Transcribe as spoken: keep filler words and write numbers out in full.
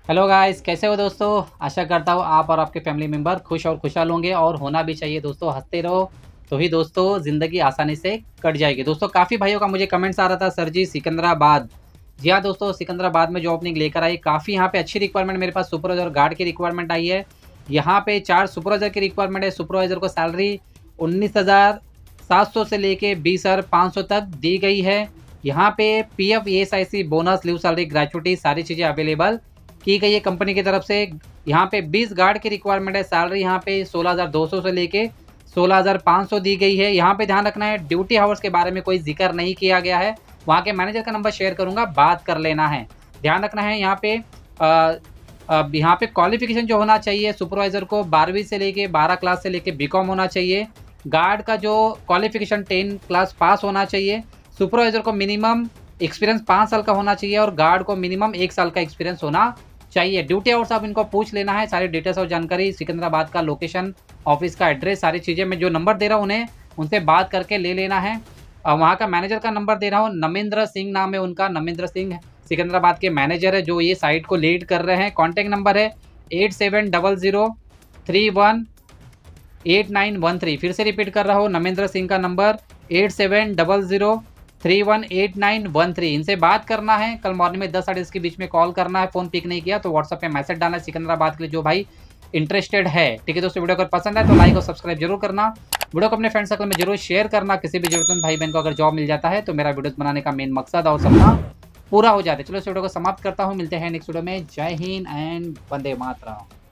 Hello guys, कैसे हो दोस्तों। आशा करता हूँ आप और आपके फैमिली मेम्बर खुश और खुशहाल होंगे और होना भी चाहिए दोस्तों। हंसते रहो तो ही दोस्तों ज़िंदगी आसानी से कट जाएगी। दोस्तों काफ़ी भाइयों का मुझे कमेंट्स आ रहा था, सर जी सिकंदराबाद। जी हाँ दोस्तों, सिकंदराबाद में जो ओपनिंग लेकर आई, काफ़ी यहाँ पे अच्छी रिक्वायरमेंट मेरे पास सुपरवाइजर गार्ड की रिक्वायरमेंट आई है। यहाँ पे चार सुपरवाइजर की रिक्वायरमेंट है। सुपरवाइजर को सैलरी उन्नीस हज़ार सात सौ से लेके बीस हज़ार पाँच सौ तक दी गई है। यहाँ पे P F, E S I C, bonus, leave salary, gratuity सारी चीज़ें अवेलेबल की गई है कंपनी की तरफ से। यहाँ पे बीस गार्ड की रिक्वायरमेंट है। सैलरी यहाँ पे सोलह हज़ार दो सौ से लेके सोलह हज़ार पाँच सौ दी गई है। यहाँ पे ध्यान रखना है, ड्यूटी आवर्स के बारे में कोई जिक्र नहीं किया गया है। वहाँ के मैनेजर का नंबर शेयर करूँगा, बात कर लेना है। ध्यान रखना है यहाँ पे आ, अब यहाँ पे क्वालिफिकेशन जो होना चाहिए सुपरवाइजर को बारहवीं से लेके बारह क्लास से लेके बी कॉम होना चाहिए। गार्ड का जो क्वालिफिकेशन टेन क्लास पास होना चाहिए। सुपरवाइजर को मिनिमम एक्सपीरियंस पाँच साल का होना चाहिए और गार्ड को मिनिमम एक साल का एक्सपीरियंस होना चाहिए। ड्यूटी आवर्स आप इनको पूछ लेना है, सारी डिटेल्स और जानकारी, सिकंदराबाद का लोकेशन, ऑफिस का एड्रेस, सारी चीज़ें मैं जो नंबर दे रहा हूँ उन्हें उनसे बात करके ले लेना है। और वहाँ का मैनेजर का नंबर दे रहा हूँ, नमेंद्र सिंह नाम है उनका। नमेंद्र सिंह सिकंदराबाद के मैनेजर है जो ये साइट को लीड कर रहे हैं। कॉन्टैक्ट नंबर है eight seven double zero three one eight nine one three. फिर से रिपीट कर रहा हूँ, नमेंद्र सिंह का number eight seven double zero three one eight nine one three. इनसे बात करना है। कल मॉर्निंग में दस साढ़े दस के बीच में कॉल करना है। फ़ोन पिक नहीं किया तो व्हाट्सएप पे मैसेज डालना है सिकंदराबाद के लिए जो भाई इंटरेस्टेड है। ठीक है दोस्तों, वीडियो अगर पसंद है तो लाइक और सब्सक्राइब जरूर करना। वीडियो को अपने फ्रेंड सर्कल में जरूर शेयर करना। किसी भी जरूरतमंद भाई बहन को अगर जॉब मिल जाता है तो मेरा वीडियोस बनाने का मेन मकसद और सपना पूरा हो जाता है। चलो इस वीडियो को समाप्त करता हूँ, मिलते हैं नेक्स्ट वीडियो में। जय हिंद एंड वंदे मातरम।